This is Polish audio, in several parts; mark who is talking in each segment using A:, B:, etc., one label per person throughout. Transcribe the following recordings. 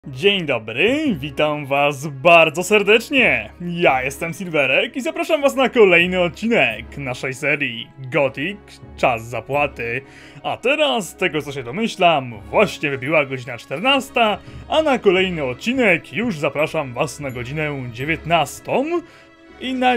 A: Dzień dobry, witam was bardzo serdecznie. Ja jestem Silverek i zapraszam was na kolejny odcinek naszej serii Gothic Czas Zapłaty. A teraz, z tego co się domyślam, właśnie wybiła godzina 14, a na kolejny odcinek już zapraszam was na godzinę 19 i na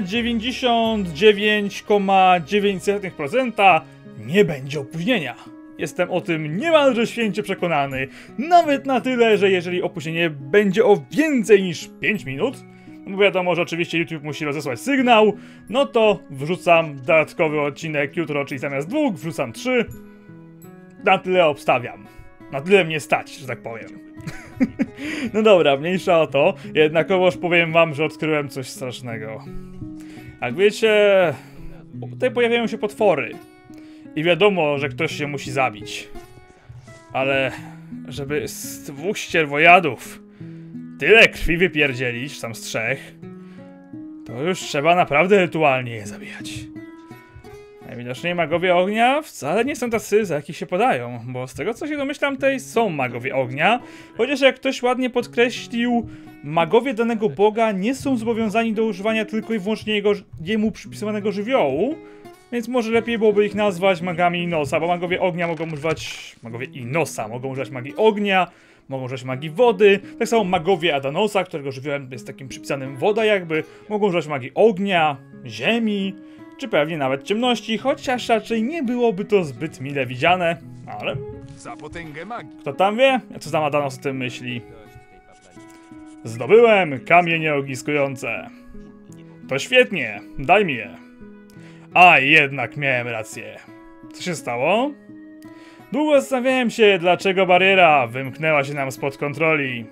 A: 99,9% nie będzie opóźnienia. Jestem o tym niemalże święcie przekonany, nawet na tyle, że jeżeli opóźnienie będzie o więcej niż 5 minut, bo wiadomo, że oczywiście YouTube musi rozesłać sygnał, no to wrzucam dodatkowy odcinek jutro, czyli zamiast 2 wrzucam 3. Na tyle obstawiam. Na tyle mnie stać, że tak powiem. No dobra, mniejsza o to, jednakowoż powiem wam, że odkryłem coś strasznego. Jak wiecie, tutaj pojawiają się potwory. I wiadomo, że ktoś się musi zabić. Ale żeby z 2 ścierwojadów tyle krwi wypierdzielić, tam z 3, to już trzeba naprawdę rytualnie je zabijać. Najwidoczniej magowie ognia wcale nie są tacy, za jakich się podają, bo z tego co się domyślam, tutaj są magowie ognia, chociaż jak ktoś ładnie podkreślił, magowie danego boga nie są zobowiązani do używania tylko i wyłącznie jemu przypisywanego żywiołu. Więc może lepiej byłoby ich nazwać magami Inosa, bo magowie ognia mogą używać... Magowie Inosa mogą używać magii ognia, mogą używać magii wody. Tak samo magowie Adanosa, którego żywiołem jest takim przypisanym woda jakby, mogą używać magii ognia, ziemi, czy pewnie nawet ciemności, chociaż raczej nie byłoby to zbyt mile widziane, ale...
B: Za potęgę magii.
A: Kto tam wie, co tam Adanos o tym myśli? Zdobyłem kamienie ogniskujące. To świetnie, daj mi je. A jednak miałem rację. Co się stało? Długo zastanawiałem się, dlaczego bariera wymknęła się nam spod kontroli.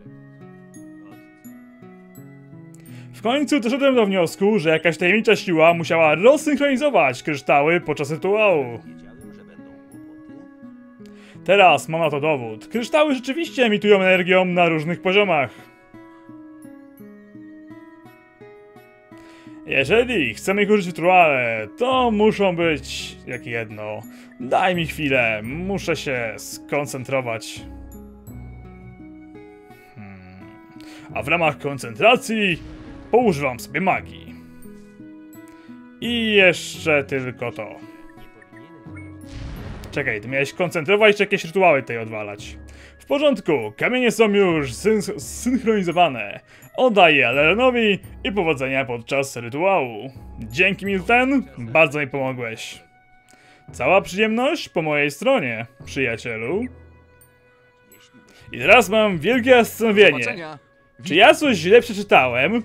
A: W końcu doszedłem do wniosku, że jakaś tajemnicza siła musiała rozsynchronizować kryształy podczas rytuału. Teraz mam na to dowód. Kryształy rzeczywiście emitują energię na różnych poziomach. Jeżeli chcemy ich użyć w rytuale, to muszą być jak jedno. Daj mi chwilę, muszę się skoncentrować. A w ramach koncentracji poużywam sobie magii. I jeszcze tylko to. Czekaj, ty miałeś koncentrować czy jakieś rytuały tutaj odwalać? W porządku, kamienie są już zsynchronizowane. Oddaję Alerenowi i powodzenia podczas rytuału. Dzięki, Milton, bardzo mi pomogłeś. Cała przyjemność po mojej stronie, przyjacielu. I teraz mam wielkie zastanowienie. Czy ja coś źle przeczytałem?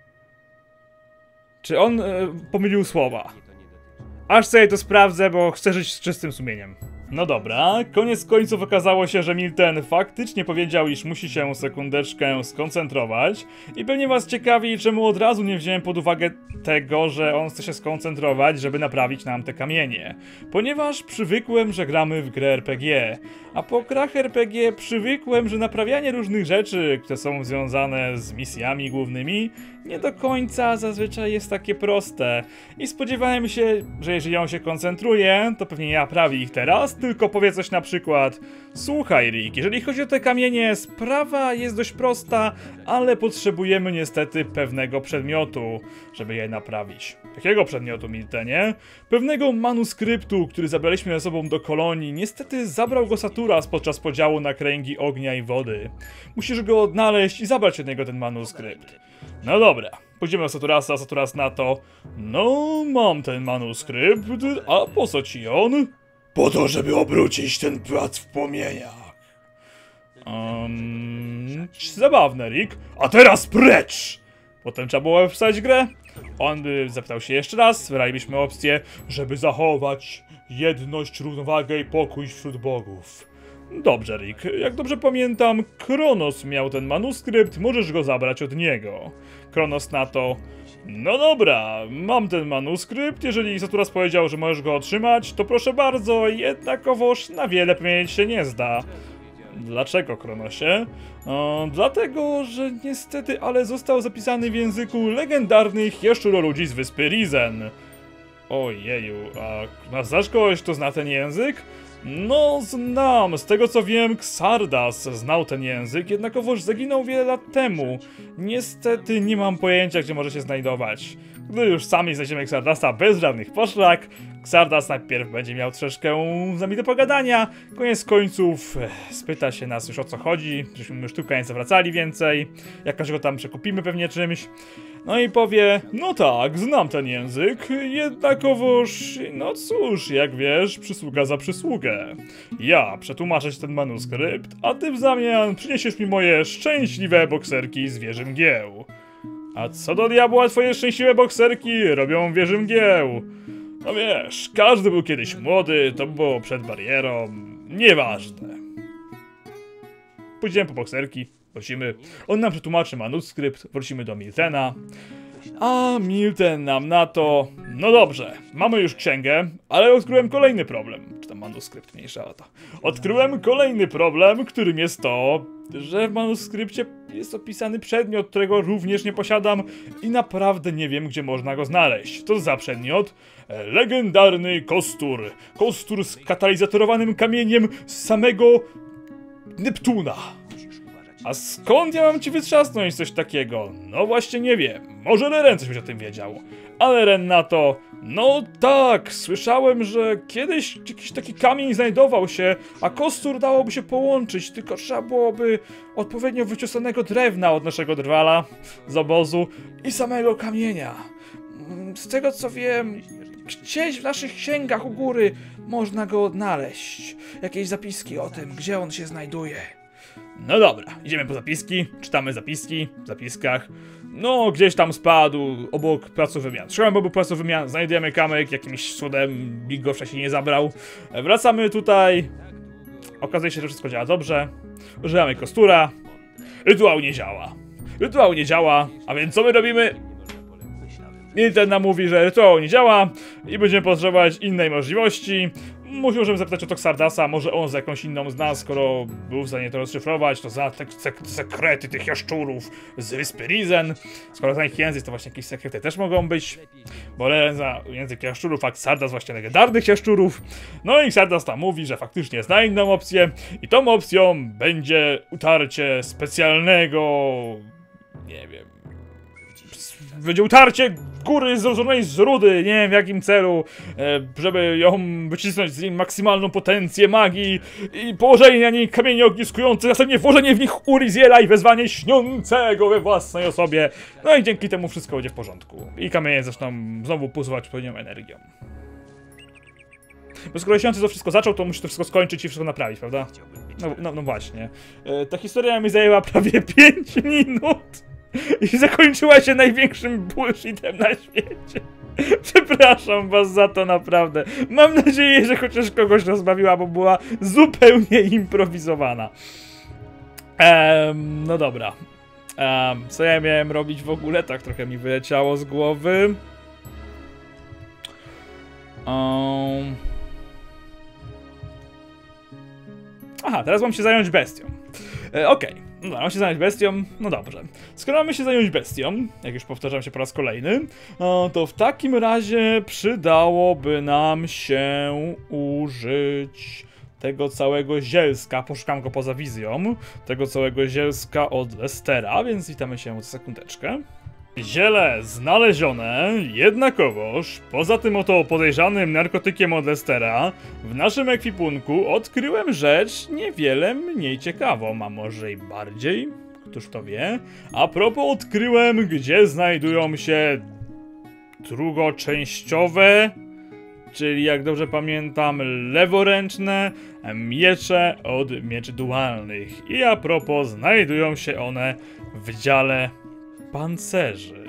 A: Czy on pomylił słowa? Aż sobie to sprawdzę, bo chcę żyć z czystym sumieniem. No dobra, koniec końców okazało się, że Milton faktycznie powiedział, iż musi się sekundeczkę skoncentrować i pewnie was ciekawi, czemu od razu nie wziąłem pod uwagę tego, że on chce się skoncentrować, żeby naprawić nam te kamienie. Ponieważ przywykłem, że gramy w grę RPG, a po grach RPG przywykłem, że naprawianie różnych rzeczy, które są związane z misjami głównymi, nie do końca zazwyczaj jest takie proste. I spodziewałem się, że jeżeli on się koncentruje, to pewnie nie naprawi ich teraz, tylko powie coś na przykład: słuchaj Rick, jeżeli chodzi o te kamienie, sprawa jest dość prosta, ale potrzebujemy niestety pewnego przedmiotu, żeby je naprawić. Jakiego przedmiotu, Miltenie? Pewnego manuskryptu, który zabraliśmy ze sobą do kolonii. Niestety zabrał go Saturas podczas podziału na kręgi ognia i wody. Musisz go odnaleźć i zabrać od niego ten manuskrypt. No dobra, pójdziemy do Saturasa, Saturas na to: no, mam ten manuskrypt, a po co ci on? Po to, żeby obrócić ten plac w płomieniach. Zabawne, Rick. A teraz precz! Potem trzeba było wstać grę. On by zapytał się jeszcze raz, wybralibyśmy opcję, żeby zachować jedność, równowagę i pokój wśród bogów. Dobrze, Rick, jak dobrze pamiętam, Kronos miał ten manuskrypt, możesz go zabrać od niego. Kronos na to: no dobra, mam ten manuskrypt, jeżeli Saturas powiedział, że możesz go otrzymać, to proszę bardzo, jednakowoż na wiele pamięć się nie zda. Dlaczego, Kronosie? Dlatego, że niestety, ale został zapisany w języku legendarnych jaszczuroludzi z wyspy Risen. Ojeju, a znasz kogoś, kto zna ten język? No, znam. Z tego co wiem, Xardas znał ten język, jednakowoż zaginął wiele lat temu. Niestety nie mam pojęcia, gdzie może się znajdować. Gdy już sami znajdziemy Xardasa bez żadnych poszlak, Xardas najpierw będzie miał troszkę z nami do pogadania, koniec końców spyta się nas już o co chodzi, żeśmy już tu nie zawracali więcej, jakoś go tam przekupimy pewnie czymś. No i powie, no tak, znam ten język, jednakowoż, no cóż, jak wiesz, przysługa za przysługę. Ja przetłumaczę ci ten manuskrypt, a ty w zamian przyniesiesz mi moje szczęśliwe bokserki z wieży mgieł. A co do diabła twoje szczęśliwe bokserki robią w wieży mgieł? No wiesz, każdy był kiedyś młody, to było przed barierą, nieważne. Pójdziemy po bokserki, wrócimy, on nam przetłumaczy manuskrypt, wrócimy do Miltena. A Milten nam na to, no dobrze, mamy już księgę, ale odkryłem kolejny problem. Czy tam manuskrypt, mniejsza o to. Odkryłem kolejny problem, którym jest to, że w manuskrypcie jest opisany przedmiot, którego również nie posiadam i naprawdę nie wiem, gdzie można go znaleźć. To za przedmiot? Legendarny kostur. Kostur z katalizatorowanym kamieniem z samego Neptuna. A skąd ja mam ci wytrzasnąć coś takiego? No właśnie nie wiem. Może Leren coś o tym wiedział. Ale Ren na to, no tak, słyszałem, że kiedyś jakiś taki kamień znajdował się, a kostur dałoby się połączyć, tylko trzeba byłoby odpowiednio wyciosanego drewna od naszego drwala z obozu i samego kamienia. Z tego co wiem, gdzieś w naszych księgach u góry można go odnaleźć. Jakieś zapiski o tym, gdzie on się znajduje. No dobra, idziemy po zapiski, czytamy zapiski w zapiskach. No, gdzieś tam spadł obok placu wymian. Szukamy obok placu wymian, znajdujemy kamyk, jakimś cudem nikt go wcześniej nie zabrał. Wracamy tutaj. Okazuje się, że wszystko działa dobrze. Używamy kostura. Rytuał nie działa. Rytuał nie działa, a więc co my robimy? Milten nam mówi, że rytuał nie działa i będziemy potrzebować innej możliwości. Możemy zapytać o to Xardasa, może on za jakąś inną z nas, skoro był w stanie to rozszyfrować, to za te sekrety tych jaszczurów z wyspy Risen. Skoro za ich język, to właśnie jakieś sekrety też mogą być. Bo Leren za język jaszczurów, a Xardas właśnie legendarnych jaszczurów. No i Xardas tam mówi, że faktycznie zna inną opcję i tą opcją będzie utarcie specjalnego... nie wiem... będzie utarcie góry złożonej z rudy, nie wiem w jakim celu, żeby ją wycisnąć z niej maksymalną potencję magii i położenie na niej kamieni ogniskujące, następnie włożenie w nich Uriziela i wezwanie śniącego we własnej osobie. No i dzięki temu wszystko będzie w porządku. I kamienie zaczną znowu pulsować pełnią energią. Bo skoro śniący to wszystko zaczął, to musi to wszystko skończyć i wszystko naprawić, prawda? No właśnie. Ta historia mi zajęła prawie 5 minut. I zakończyła się największym bullshitem na świecie. Przepraszam was za to naprawdę. Mam nadzieję, że chociaż kogoś rozbawiła, bo była zupełnie improwizowana. No dobra. Co ja miałem robić w ogóle? Tak trochę mi wyleciało z głowy. Aha, teraz mam się zająć bestią. Okej. No, mam się zająć bestią, no dobrze. Skoro mamy się zająć bestią, jak już powtarzam się po raz kolejny, to w takim razie przydałoby nam się użyć tego całego zielska, poszukam go poza wizją, tego całego zielska od Lestera, więc witamy się za sekundeczkę. Ziele znalezione, jednakowoż, poza tym oto podejrzanym narkotykiem od Lestera, w naszym ekwipunku odkryłem rzecz niewiele mniej ciekawą, a może i bardziej, któż to wie. A propos odkryłem, gdzie znajdują się drugoczęściowe, czyli jak dobrze pamiętam, leworęczne miecze od mieczy dualnych. I a propos, znajdują się one w dziale pancerzy.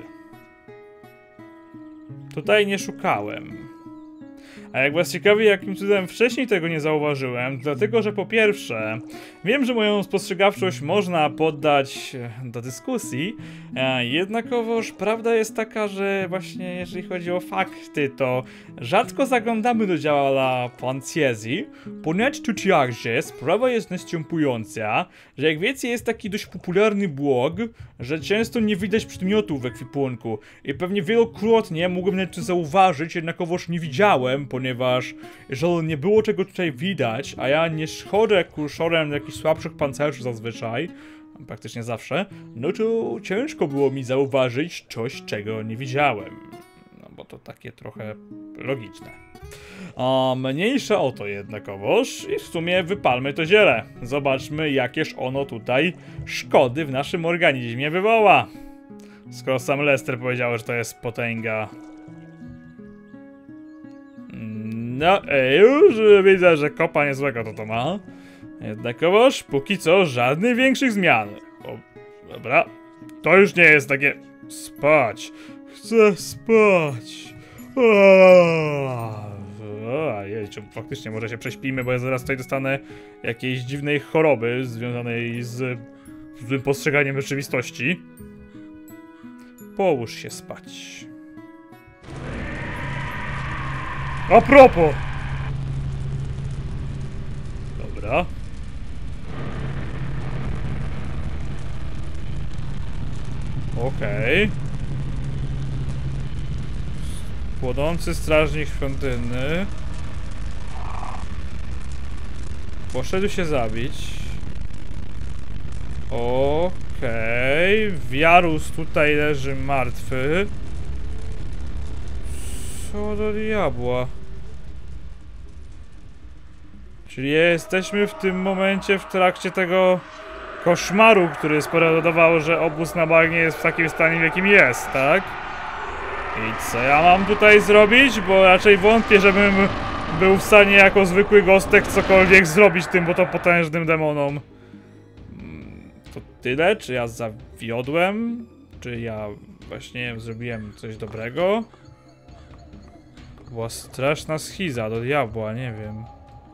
A: Tutaj nie szukałem. A jak was ciekawi, jakim cudem wcześniej tego nie zauważyłem, dlatego że po pierwsze, wiem, że moją spostrzegawczość można poddać do dyskusji, jednakowoż prawda jest taka, że właśnie jeżeli chodzi o fakty, to rzadko zaglądamy do działa Panciezi. Ponadto także sprawa jest następująca, że jak wiecie jest taki dość popularny blog, że często nie widać przedmiotów w ekwipunku i pewnie wielokrotnie mógłbym nawet to zauważyć, jednakowoż nie widziałem, ponieważ jeżeli nie było czego tutaj widać, a ja nie chodzę kursorem jakichś słabszych pancerzy zazwyczaj, praktycznie zawsze, no to ciężko było mi zauważyć coś, czego nie widziałem. No bo to takie trochę logiczne. A mniejsza o to jednakowoż i w sumie wypalmy to ziele. Zobaczmy, jakież ono tutaj szkody w naszym organizmie wywoła. Skoro sam Lester powiedział, że to jest potęga. No, już widzę, że kopa niezłego to ma. Jednakowoż póki co żadnych większych zmian. O, dobra, to już nie jest takie... Spać. Chcę spać. Jejciu, faktycznie może się prześpimy, bo ja zaraz tutaj dostanę jakiejś dziwnej choroby związanej z złym postrzeganiem rzeczywistości. Połóż się spać. A propos! Dobra. Okej. Płonący strażnik świątyny. Poszedł się zabić. Okej. Wiarus tutaj leży martwy. Co do diabła? Czyli jesteśmy w tym momencie w trakcie tego koszmaru, który spowodował, że obóz na bagnie jest w takim stanie, w jakim jest, tak? I co ja mam tutaj zrobić? Bo raczej wątpię, żebym był w stanie jako zwykły gostek cokolwiek zrobić tym, bo to potężnym demonom. To tyle? Czy ja zawiodłem? Czy ja właśnie zrobiłem coś dobrego? To była straszna schiza do diabła, nie wiem.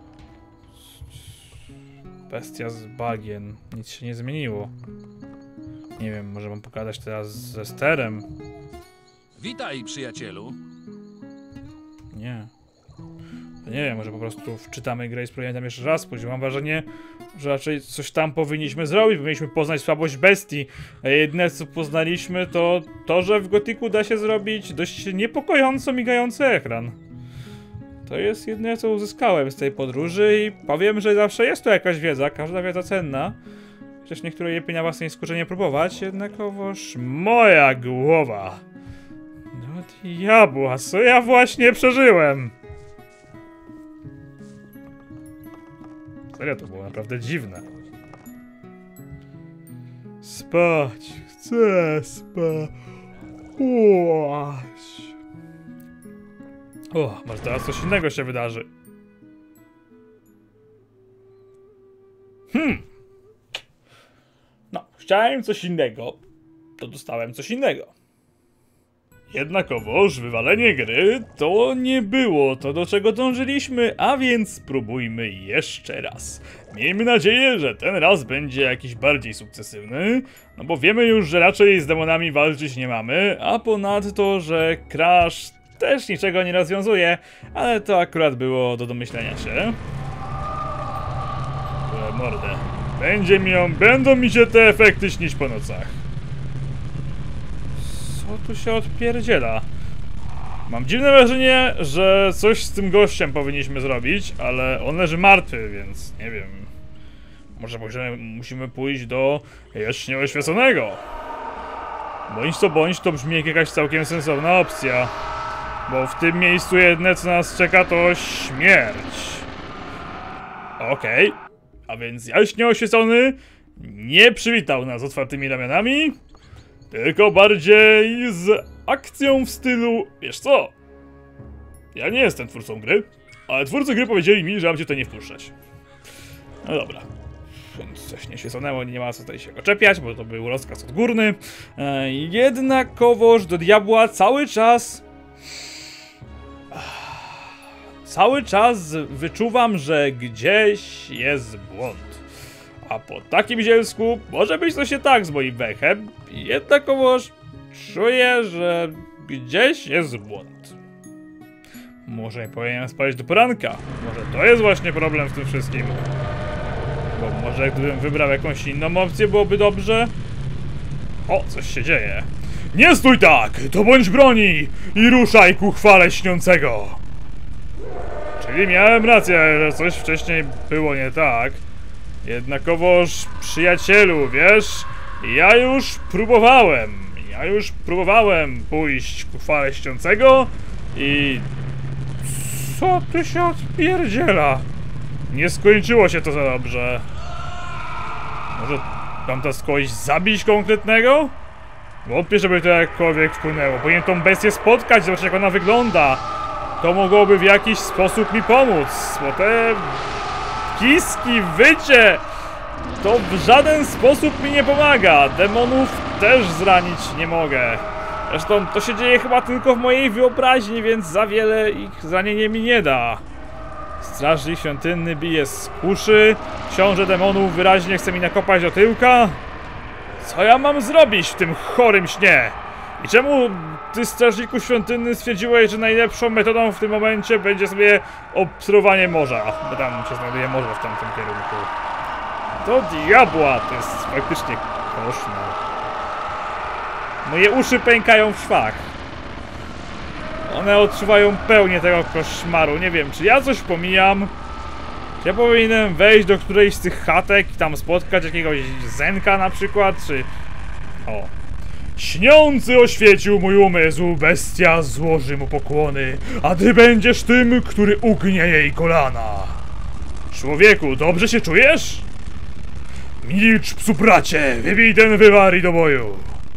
A: Bestia z bagien. Nic się nie zmieniło. Nie wiem, może mam pogadać teraz ze Sterem.
B: Witaj, przyjacielu.
A: Nie. To nie wiem, może po prostu wczytamy grę i spróbujemy tam jeszcze raz pójść. Mam wrażenie, że raczej coś tam powinniśmy zrobić. Powinniśmy poznać słabość bestii. A jedyne co poznaliśmy to, że w Gothicu da się zrobić dość niepokojąco migający ekran. To jest jedyne co uzyskałem z tej podróży i powiem, że zawsze jest to jakaś wiedza, każda wiedza cenna. Chociaż niektóre jej na własnej skórze nie próbować, jednakowoż moja głowa. No diabła, co ja właśnie przeżyłem? Serio, to było naprawdę dziwne. Spać, chcę spać. O, może teraz coś innego się wydarzy. No, chciałem coś innego, to dostałem coś innego. Jednakowoż wywalenie gry to nie było to, do czego dążyliśmy, a więc spróbujmy jeszcze raz. Miejmy nadzieję, że ten raz będzie jakiś bardziej sukcesywny, no bo wiemy już, że raczej z demonami walczyć nie mamy, a ponadto, że Crash też niczego nie rozwiązuje, ale to akurat było do domyślenia się. Mordę. Będą mi się te efekty śnić po nocach. Co tu się odpierdziela? Mam dziwne wrażenie, że coś z tym gościem powinniśmy zrobić, ale on leży martwy, więc nie wiem. Może musimy pójść do jaśnie oświeconego. Bądź to brzmi jak jakaś całkiem sensowna opcja. Bo w tym miejscu jedyne co nas czeka to śmierć. Okej. A więc jaśnie oświecony nie przywitał nas otwartymi ramionami, tylko bardziej z akcją w stylu, wiesz co? Ja nie jestem twórcą gry, ale twórcy gry powiedzieli mi, że mam cię tutaj nie wpuszczać. No dobra. Więc coś nie świeconęło, nie ma co tutaj się go czepiać, bo to był rozkaz odgórny. Jednakowoż do diabła cały czas wyczuwam, że gdzieś jest błąd. A po takim zielsku może być coś nie tak z moim wechem. Jednakowoż czuję, że gdzieś jest błąd. Może nie powinienem spać do poranka. Może to jest właśnie problem w tym wszystkim. Bo może gdybym wybrał jakąś inną opcję, byłoby dobrze. O, coś się dzieje. Nie stój tak! To bądź broni! I ruszaj ku chwale śniącego! Czyli miałem rację, że coś wcześniej było nie tak. Jednakowoż, przyjacielu, wiesz, ja już próbowałem pójść ku chwale śniącego i... Co tu się odpierdziela? Nie skończyło się to za dobrze. Może tam teraz kogoś zabić konkretnego? Wątpię, żeby to jakkolwiek wpłynęło. Powinien tą bestię spotkać, zobaczyć jak ona wygląda. To mogłoby w jakiś sposób mi pomóc, bo te kiski, wycie, to w żaden sposób mi nie pomaga. Demonów też zranić nie mogę. Zresztą to się dzieje chyba tylko w mojej wyobraźni, więc za wiele ich zranienie mi nie da. Strażnik świątynny bije z kuszy. Książę demonów wyraźnie chce mi nakopać do tyłka. Co ja mam zrobić w tym chorym śnie? I czemu ty, strażniku świątynny, stwierdziłeś, że najlepszą metodą w tym momencie będzie sobie obserwowanie morza? Bo tam się znajduje morze w tamtym kierunku. Do diabła, to jest faktycznie koszmar. Moje uszy pękają w szwach. One odczuwają pełnię tego koszmaru. Nie wiem, czy ja coś pomijam. Czy ja powinienem wejść do którejś z tych chatek i tam spotkać jakiegoś zenka na przykład, czy... O. Śniący oświecił mój umysł, bestia złoży mu pokłony, a ty będziesz tym, który ugnie jej kolana. Człowieku, dobrze się czujesz? Milcz, psu bracie, wybij ten wywar i do boju.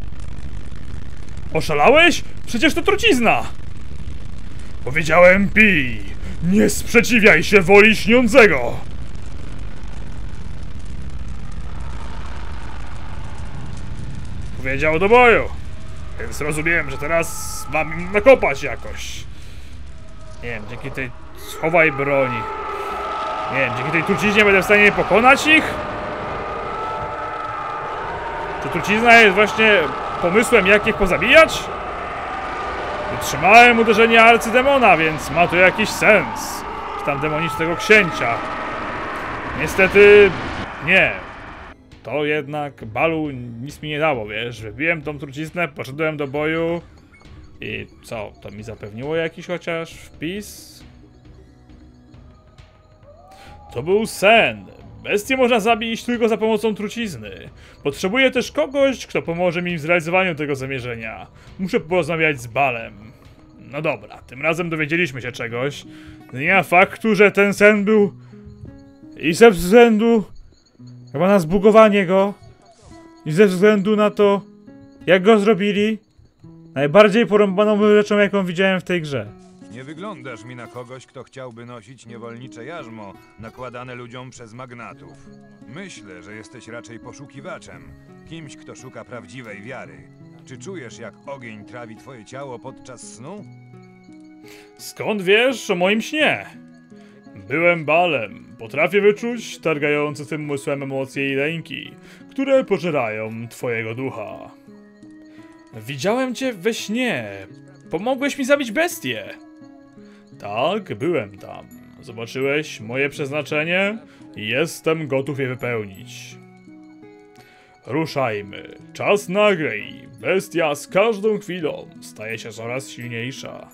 A: Oszalałeś? Przecież to trucizna! Powiedziałem pij! Nie sprzeciwiaj się woli śniącego! Powiedział do boju, więc rozumiem, że teraz mam im nakopać jakoś. Nie wiem, dzięki tej... Schowaj broni. Nie wiem, dzięki tej truciźnie będę w stanie pokonać ich? Czy trucizna jest właśnie pomysłem, jak ich pozabijać? Wytrzymałem uderzenie arcydemona, więc ma to jakiś sens. Czy tam demonicznego księcia. Niestety... nie. To jednak balu nic mi nie dało, wiesz? Wybiłem tą truciznę, poszedłem do boju. I co? To mi zapewniło jakiś chociaż wpis? To był sen. Bestię można zabić tylko za pomocą trucizny. Potrzebuję też kogoś, kto pomoże mi w zrealizowaniu tego zamierzenia. Muszę porozmawiać z Balem. No dobra, tym razem dowiedzieliśmy się czegoś. Nie ma faktu, że ten sen był... I ze względu... chyba na zbugowanie go. I ze względu na to, jak go zrobili. Najbardziej porąbaną rzeczą, jaką widziałem w tej grze.
C: Nie wyglądasz mi na kogoś, kto chciałby nosić niewolnicze jarzmo nakładane ludziom przez magnatów. Myślę, że jesteś raczej poszukiwaczem, kimś, kto szuka prawdziwej wiary. Czy czujesz, jak ogień trawi twoje ciało podczas snu?
A: Skąd wiesz o moim śnie? Byłem Balem. Potrafię wyczuć targające tym umysłem emocje i lęki, które pożerają twojego ducha. Widziałem cię we śnie. Pomogłeś mi zabić bestię. Tak, byłem tam. Zobaczyłeś moje przeznaczenie i jestem gotów je wypełnić. Ruszajmy. Czas na grę. Bestia z każdą chwilą staje się coraz silniejsza.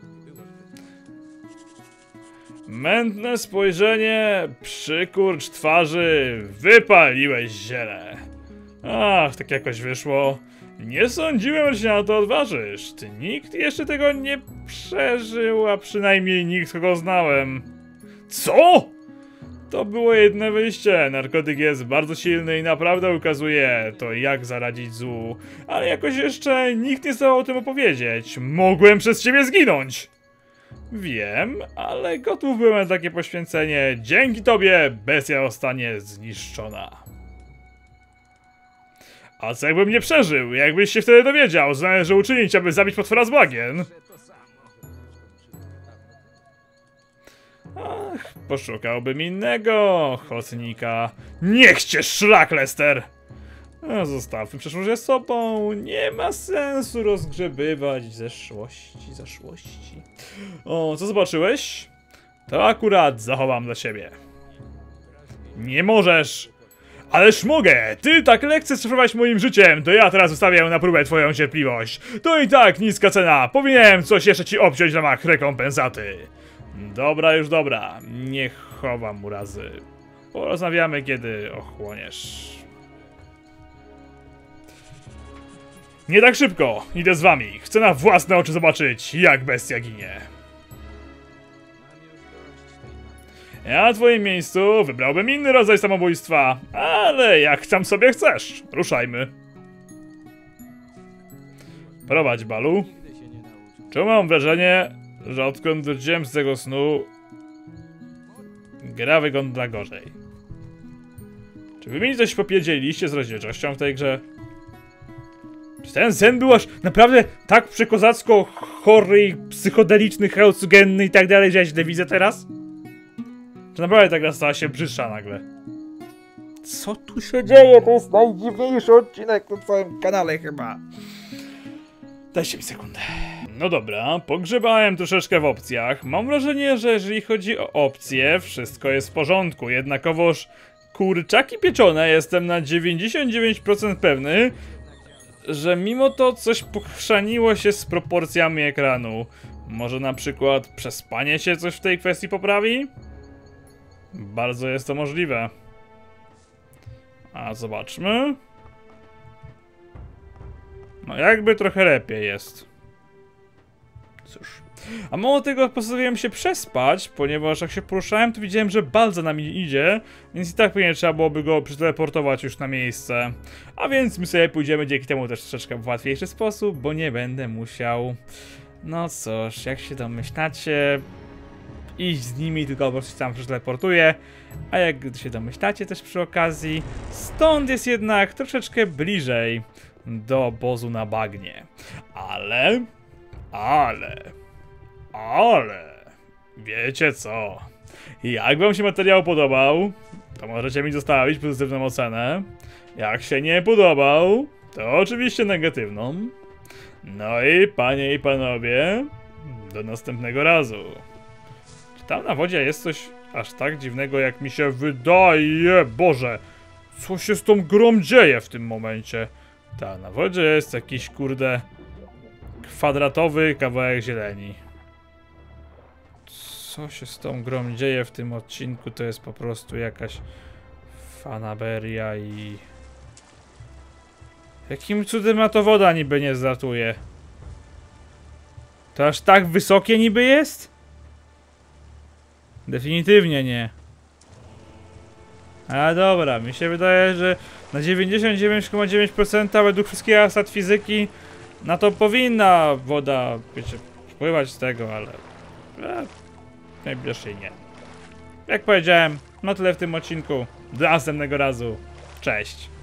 A: Mętne spojrzenie, przykurcz twarzy, wypaliłeś ziele. Ach, tak jakoś wyszło. Nie sądziłem, że się na to odważysz. Nikt jeszcze tego nie przeżył, a przynajmniej nikt, kogo znałem. Co? To było jedno wyjście. Narkotyk jest bardzo silny i naprawdę ukazuje to, jak zaradzić złu. Ale jakoś jeszcze nikt nie chciał o tym opowiedzieć. Mogłem przez ciebie zginąć. Wiem, ale gotów byłem na takie poświęcenie. Dzięki tobie bestia zostanie zniszczona. A co jakbym nie przeżył? Jakbyś się wtedy dowiedział, co należy uczynić, aby zabić potwora z bagien? Ach, poszukałbym innego ochotnika. Niech cię szlak, Lester! No, zostawmy przeszłość ze sobą. Nie ma sensu rozgrzebywać zaszłości. O, co zobaczyłeś? To akurat zachowam dla siebie. Nie możesz! Ależ mogę! Ty tak lekce sterować moim życiem, to ja teraz wystawię na próbę twoją cierpliwość. To i tak niska cena. Powinienem coś jeszcze ci obciąć w ramach rekompensaty. Dobra, już dobra. Nie chowam urazy. Porozmawiamy, kiedy ochłoniesz. Nie tak szybko. Idę z wami. Chcę na własne oczy zobaczyć, jak bestia ginie. Ja na twoim miejscu wybrałbym inny rodzaj samobójstwa, ale jak tam sobie chcesz. Ruszajmy. Prowadź, Balu. Czemu mam wrażenie, że odkąd wróciłem z tego snu, gra wygląda gorzej. Czy wy mi coś popierdzieliście z rozdzielczością w tej grze? Czy ten sen był aż naprawdę tak przekozacko chory, psychodeliczny, halucygenny i tak dalej, że ja źle widzę teraz? Czy naprawdę ta gra stała się brzydsza nagle? Co tu się dzieje? To jest najdziwniejszy odcinek na całym kanale chyba. Dajcie mi sekundę. No dobra, pogrzebałem troszeczkę w opcjach. Mam wrażenie, że jeżeli chodzi o opcje, wszystko jest w porządku. Jednakowoż kurczaki pieczone jestem na 99% pewny, że mimo to coś pochrzaniło się z proporcjami ekranu. Może na przykład przespanie się coś w tej kwestii poprawi? Bardzo jest to możliwe. A zobaczmy. No jakby trochę lepiej jest. Cóż. A mało tego, postanowiłem się przespać, ponieważ jak się poruszałem, to widziałem, że Bal za nami idzie, więc i tak pewnie trzeba byłoby go przeteleportować już na miejsce. A więc my sobie pójdziemy dzięki temu też troszeczkę w łatwiejszy sposób, bo nie będę musiał... No cóż, jak się domyślacie... iść z nimi, tylko po prostu się tam przeteleportuję. A jak się domyślacie też przy okazji, stąd jest jednak troszeczkę bliżej do obozu na bagnie. Ale... wiecie co? Jak wam się materiał podobał, to możecie mi zostawić pozytywną ocenę. Jak się nie podobał, to oczywiście negatywną. No i panie i panowie, do następnego razu. Czy tam na wodzie jest coś aż tak dziwnego, jak mi się wydaje? Boże, co się z tą grą dzieje w tym momencie? Ta, na wodzie jest jakiś kurde kwadratowy kawałek zieleni. Co się z tą grą dzieje w tym odcinku? To jest po prostu jakaś fanaberia i... Jakim cudem na to woda niby nie zlatuje? To aż tak wysokie niby jest? Definitywnie nie. A dobra, mi się wydaje, że na 99,9% według wszystkich zasad fizyki na to powinna woda, wiecie, spływać z tego, ale... najbliżej nie. Jak powiedziałem, no tyle w tym odcinku. Do następnego razu. Cześć.